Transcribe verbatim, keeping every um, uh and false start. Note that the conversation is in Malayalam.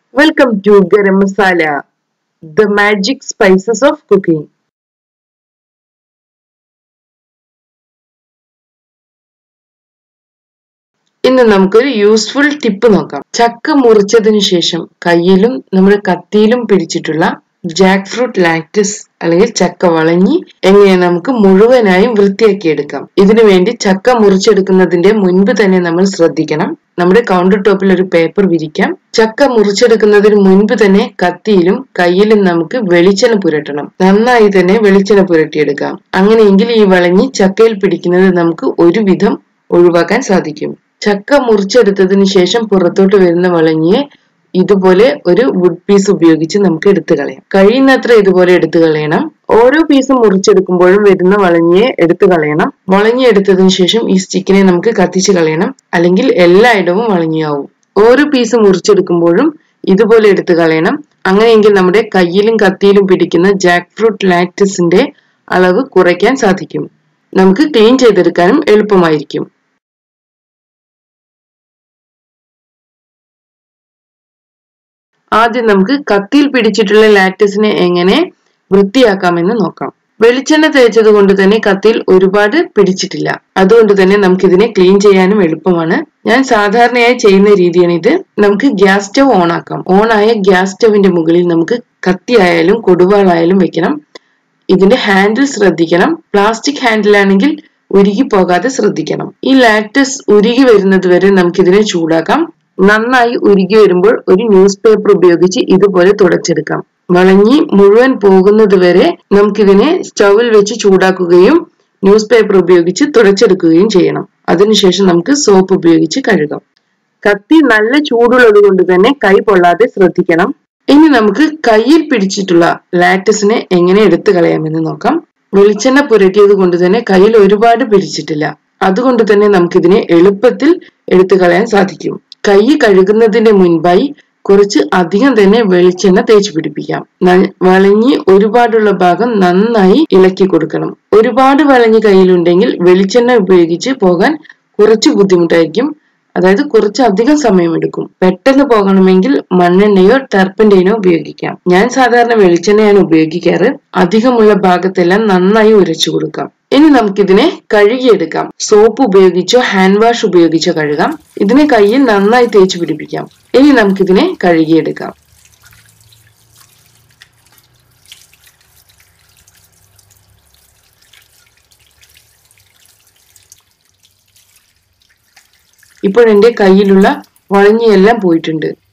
Welcome to Garam Masala, the magic spices of cooking. ഇന്ന് നമുക്കൊരു യൂസ്ഫുൾ ടിപ്പ് നോക്കാം. ചക്ക മുറിച്ചതിനു ശേഷം കയ്യിലും നമ്മുടെ കത്തിയിലും പിടിച്ചിട്ടുള്ള ജാക്ക് ഫ്രൂട്ട് ലാക്ടസ് അല്ലെങ്കിൽ ചക്ക വളഞ്ഞി എങ്ങനെ നമുക്ക് മുഴുവനായും വൃത്തിയാക്കി എടുക്കാം. ഇതിനു വേണ്ടി ചക്ക മുറിച്ചെടുക്കുന്നതിന്റെ മുൻപ് തന്നെ നമ്മൾ ശ്രദ്ധിക്കണം. നമ്മുടെ കൗണ്ടർ ടോപ്പിൽ ഒരു പേപ്പർ വിരിക്കാം. ചക്ക മുറിച്ചെടുക്കുന്നതിന് മുൻപ് തന്നെ കത്തിയിലും കയ്യിലും നമുക്ക് വെളിച്ചെണ്ണ പുരട്ടണം. നന്നായി തന്നെ വെളിച്ചെണ്ണ പുരട്ടിയെടുക്കാം. അങ്ങനെയെങ്കിൽ ഈ വളഞ്ഞി ചക്കയിൽ പിടിക്കുന്നത് നമുക്ക് ഒരുവിധം ഒഴിവാക്കാൻ സാധിക്കും. ചക്ക മുറിച്ചെടുത്തതിന് ശേഷം പുറത്തോട്ട് വരുന്ന വളഞ്ഞിയെ ഇതുപോലെ ഒരു വുഡ് പീസ് ഉപയോഗിച്ച് നമുക്ക് എടുത്തു കളയാം. കഴിയുന്നത്ര ഇതുപോലെ എടുത്തു കളയണം. ഓരോ പീസും മുറിച്ചെടുക്കുമ്പോഴും വരുന്ന വളഞ്ഞിയെ എടുത്തു കളയണം. വളഞ്ഞി എടുത്തതിന് ശേഷം ഈ സ്റ്റിക്കിനെ നമുക്ക് കത്തിച്ച് കളയണം, അല്ലെങ്കിൽ എല്ലായിടവും വളഞ്ഞിയാവും. ഓരോ പീസ് മുറിച്ചെടുക്കുമ്പോഴും ഇതുപോലെ എടുത്തു കളയണം. അങ്ങനെയെങ്കിൽ നമ്മുടെ കയ്യിലും കത്തിയിലും പിടിക്കുന്ന ജാക്ക് ഫ്രൂട്ട് ലാക്ടസിന്റെ അളവ് കുറയ്ക്കാൻ സാധിക്കും. നമുക്ക് ക്ലീൻ ചെയ്തെടുക്കാനും എളുപ്പമായിരിക്കും. ആദ്യം നമുക്ക് കത്തിയിൽ പിടിച്ചിട്ടുള്ള ലാക്ടസിനെ എങ്ങനെ വൃത്തിയാക്കാമെന്ന് നോക്കാം. വെളിച്ചെണ്ണ തേച്ചത് കൊണ്ട് തന്നെ കത്തിയിൽ ഒരുപാട് പിടിച്ചിട്ടില്ല. അതുകൊണ്ട് തന്നെ നമുക്ക് ഇതിനെ ക്ലീൻ ചെയ്യാനും എളുപ്പമാണ്. ഞാൻ സാധാരണയായി ചെയ്യുന്ന രീതിയാണ് ഇത്. നമുക്ക് ഗ്യാസ് സ്റ്റവ് ഓൺ ആക്കാം. ഓൺ ആയ ഗ്യാസ് സ്റ്റവിന്റെ മുകളിൽ നമുക്ക് കത്തിയായാലും കൊടുവാളായാലും വെക്കണം. ഇതിന്റെ ഹാൻഡിൽ ശ്രദ്ധിക്കണം. പ്ലാസ്റ്റിക് ഹാൻഡിൽ ആണെങ്കിൽ ഉരുകി പോകാതെ ശ്രദ്ധിക്കണം. ഈ ലാക്ടസ് ഉരുകി വരുന്നത് വരെ നമുക്കിതിനെ ചൂടാക്കാം. നന്നായി ഉരുകി വരുമ്പോൾ ഒരു ന്യൂസ് പേപ്പർ ഉപയോഗിച്ച് ഇതുപോലെ തുടച്ചെടുക്കാം. വളഞ്ഞി മുഴുവൻ പോകുന്നത് വരെ നമുക്കിതിനെ സ്റ്റൗവിൽ വെച്ച് ചൂടാക്കുകയും ന്യൂസ് പേപ്പർ ഉപയോഗിച്ച് തുടച്ചെടുക്കുകയും ചെയ്യണം. അതിനുശേഷം നമുക്ക് സോപ്പ് ഉപയോഗിച്ച് കഴുകാം. കത്തി നല്ല ചൂടുള്ളത് കൊണ്ട് തന്നെ കൈ പൊള്ളാതെ ശ്രദ്ധിക്കണം. ഇനി നമുക്ക് കയ്യിൽ പിടിച്ചിട്ടുള്ള ലാക്ടസിനെ എങ്ങനെ എടുത്തു കളയാമെന്ന് നോക്കാം. വെളിച്ചെണ്ണ പുരട്ടിയത് കൊണ്ട് തന്നെ കയ്യിൽ ഒരുപാട് പിടിച്ചിട്ടില്ല. അതുകൊണ്ട് തന്നെ നമുക്കിതിനെ എളുപ്പത്തിൽ എടുത്തു കളയാൻ സാധിക്കും. കൈ കഴുകുന്നതിന്റെ മുൻപായി കുറച്ച് അധികം തന്നെ വെളിച്ചെണ്ണ തേച്ച് പിടിപ്പിക്കാം. വളഞ്ഞി ഒരുപാടുള്ള ഭാഗം നന്നായി ഇളക്കി കൊടുക്കണം. ഒരുപാട് വളഞ്ഞി കയ്യിലുണ്ടെങ്കിൽ വെളിച്ചെണ്ണ ഉപയോഗിച്ച് പോകാൻ കുറച്ച് ബുദ്ധിമുട്ടായിരിക്കും. അതായത് കുറച്ച് അധികം സമയമെടുക്കും. പെട്ടെന്ന് പോകണമെങ്കിൽ മണ്ണെണ്ണയോ ടർപ്പന്റൈനോ ഉപയോഗിക്കാം. ഞാൻ സാധാരണ വെളിച്ചെണ്ണയാണ് ഉപയോഗിക്കാറ്. അധികമുള്ള ഭാഗത്തെല്ലാം നന്നായി ഉരച്ചു കൊടുക്കാം. ഇനി നമുക്കിതിനെ കഴുകിയെടുക്കാം. സോപ്പ് ഉപയോഗിച്ചോ ഹാൻഡ് വാഷ് ഉപയോഗിച്ചോ കഴുകാം. ഇതിനെ കയ്യിൽ നന്നായി തേച്ച് പിടിപ്പിക്കാം. ഇനി നമുക്കിതിനെ കഴുകിയെടുക്കാം. ഇപ്പോൾ എന്റെ കയ്യിലുള്ള വളഞ്ഞിയെല്ലാം പോയിട്ടുണ്ട്.